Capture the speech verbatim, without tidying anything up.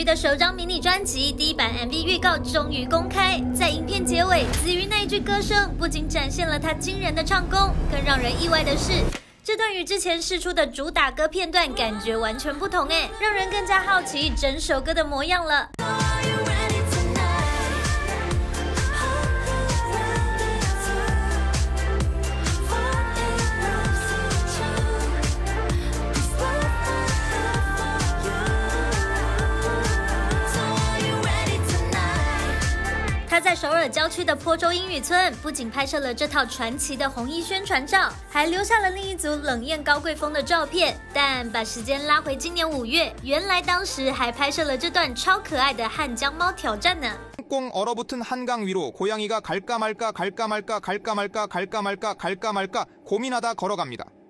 瑜的首张迷你专辑第一版 M V 预告终于公开，在影片结尾，子瑜那一句歌声不仅展现了他惊人的唱功，更让人意外的是，这段与之前释出的主打歌片段感觉完全不同哎，让人更加好奇整首歌的模样了。 他在首尔郊区的坡州英语村，不仅拍摄了这套传奇的红衣宣传照，还留下了另一组冷艳高贵风的照片。但把时间拉回今年五月，原来当时还拍摄了这段超可爱的汉江猫挑战呢。 꽁꽁 얼어붙은 한강 위로 고양이가 갈까 말까 갈까 말까 갈까 말까 갈까 말까 갈까 말까 고민하다 걸어갑니다.